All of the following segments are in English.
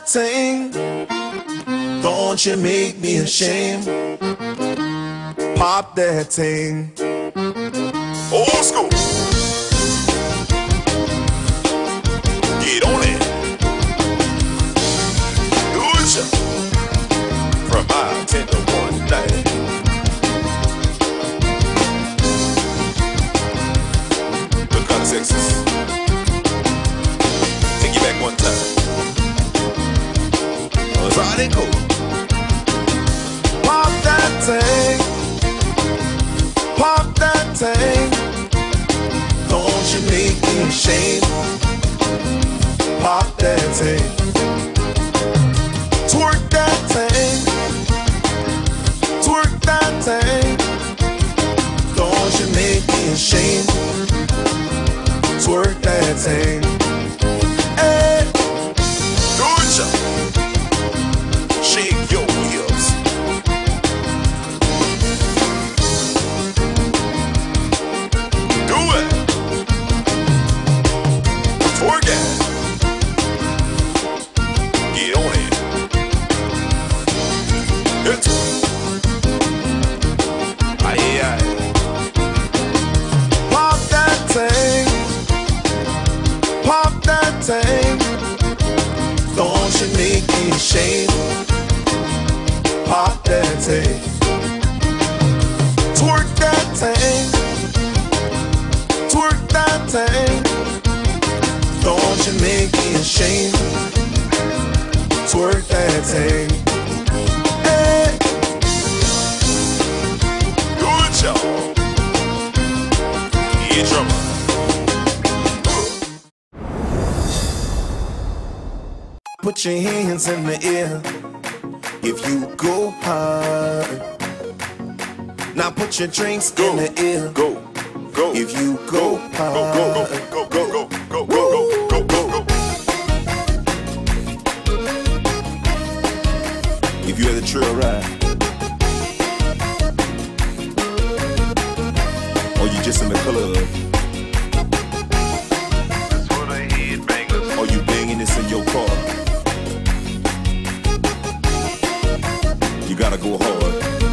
thing. Don't you make me ashamed. Pop that thing. Old school. Get on it. Do it, ya. From I-10 to 190. Look kind of sexy. Take you back one time. Try it, go. Pop that thing. Pop that thing. Don't you make me ashamed. Pop that thing. Twerk that thing. Twerk that thing. Don't you make me ashamed. Twerk that thing. Hey. Do it, ya. Shake your hips. Do it. Twerk it. Get on it. Hit. Aye, aye. Pop that thing. Pop that thing. Don't you make me ashamed. Pop that thing. Twerk that thing. Twerk that thing. Don't you make me ashamed. Twerk that thing. Hey. Do it, y'all. Yeah, drummer. Put your hands in the air if you go hard. Now put your drinks in the air. Go, go. If you go hard. Go, go, go, go, go, go, go, go, go, go. If you had a trail ride, or you just in the club, That's what I hear, bangers. or you banging this in your car, you gotta go hard.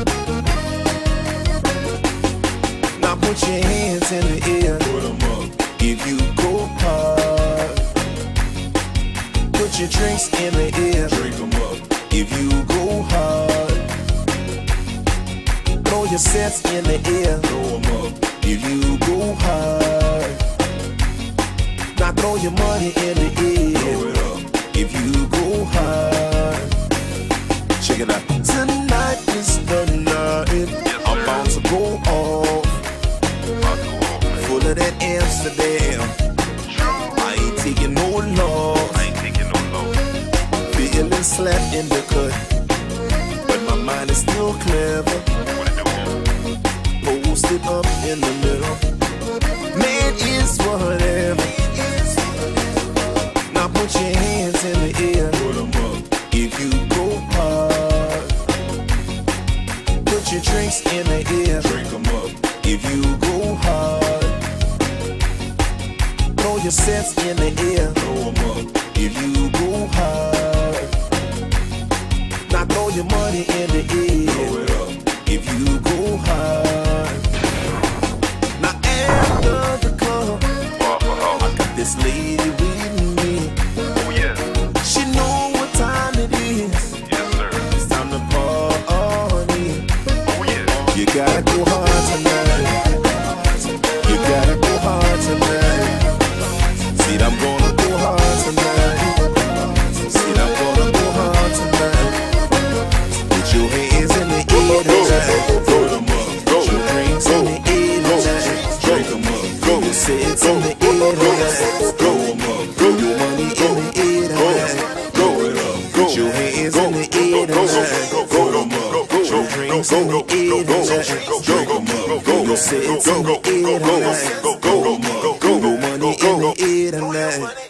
Now put your hands in the air Put 'em up. if you go hard. Put your drinks in the air Drink 'em up. if you go hard. Throw your sets in the air Throw 'em up. if you go hard. Now throw your money in the air Throw it up. if you go hard. Check it out. Tonight is the night. I'm about to go off. Full of that Amsterdam. I ain't taking no loss. I ain't taking no loss. Feeling slapped in the cut, but my mind is still clever. What it do? Posted up in the middle. Man is whatever. Now put your hands in the air Put 'em up. if you go hard. Put your drinks in the air Drink 'em up. if you go hard. Throw your sets in the air Throw 'em up. if you go hard. Now throw your money in the air Throw it up. if you go hard. Now after the club, I got this lady with me. Oh, yeah. She know what time it is. Yes, sir. It's time to party. Oh, yeah. You gotta go hard tonight. You gotta go hard tonight. See, I'm gonna go hard tonight. See, I'm gonna go hard tonight. Put your hands in the air tonight. Put 'em up. Go. Put your drinks in the air tonight. Drink 'em up. Go. Your sets in the air tonight. Go 'em up. Throw your money in the air tonight. Go it up. Put your hands in the air tonight. Go 'em up. Put your drinks in the air tonight. Drink 'em up. Your sets in the air tonight. Throw your money in the air tonight.